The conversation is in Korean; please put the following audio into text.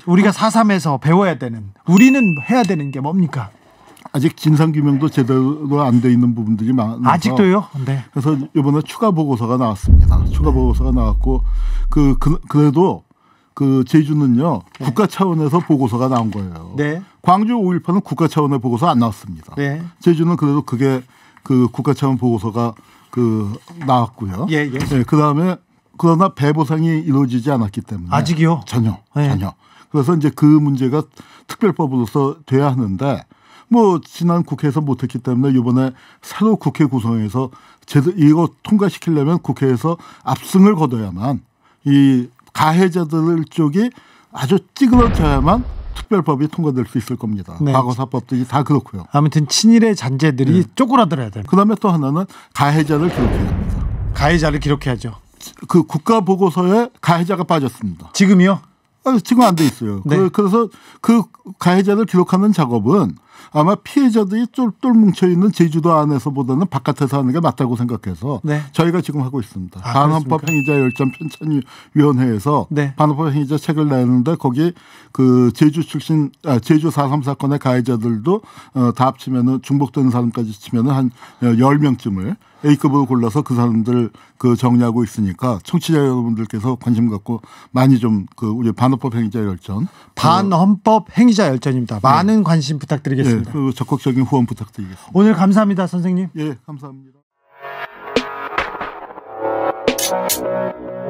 우리가 4.3에서 배워야 되는, 우리는 해야 되는 게 뭡니까? 아직 진상규명도 제대로 안 돼 있는 부분들이 많아서. 아직도요? 네. 그래서 이번에 추가 보고서가 나왔습니다. 추가 보고서가 나왔고 그래도 그 제주는요 국가 차원에서 보고서가 나온 거예요. 네. 광주 5.18은 국가 차원의 보고서 안 나왔습니다. 네. 제주는 그래도 그게 그 국가 차원 보고서가 나왔고요. 예, 예. 네, 그다음에 그러나 배보상이 이루어지지 않았기 때문에 아직이요? 전혀. 네. 그래서 이제 그 문제가 특별법으로서 돼야 하는데 뭐 지난 국회에서 못했기 때문에 이번에 새로 국회 구성해서 이거 통과시키려면 국회에서 압승을 거둬야만 이 가해자들 쪽이 아주 찌그러져야만 특별법이 통과될 수 있을 겁니다. 네. 과거사법들이 다 그렇고요. 아무튼 친일의 잔재들이 네. 쪼그라들어야 됩니다. 그다음에 또 하나는 가해자를 기록해야 합니다. 가해자를 기록해야죠. 그 국가 보고서에 가해자가 빠졌습니다. 지금이요? 지금 안 돼 있어요. 네. 그래서 그 가해자를 기록하는 작업은 아마 피해자들이 똘똘 뭉쳐있는 제주도 안에서보다는 바깥에서 하는 게 맞다고 생각해서 네. 저희가 지금 하고 있습니다. 반헌법 행위자 열전 편찬위원회에서 네. 반헌법 행위자 책을 내는데 거기 그 제주 출신 제주 4.3 사건의 가해자들도 다 합치면은 중복되는 사람까지 치면은 한 10명쯤을 A급으로 골라서 그 사람들 그 정리하고 있으니까 청취자 여러분들께서 관심 갖고 많이 좀 그 우리 반헌법 행위자 열전 반헌법 행위자 열전입니다. 많은 관심 부탁드리겠습니다. 예, 그 적극적인 후원 부탁드리겠습니다. 오늘 감사합니다, 선생님. 예, 감사합니다.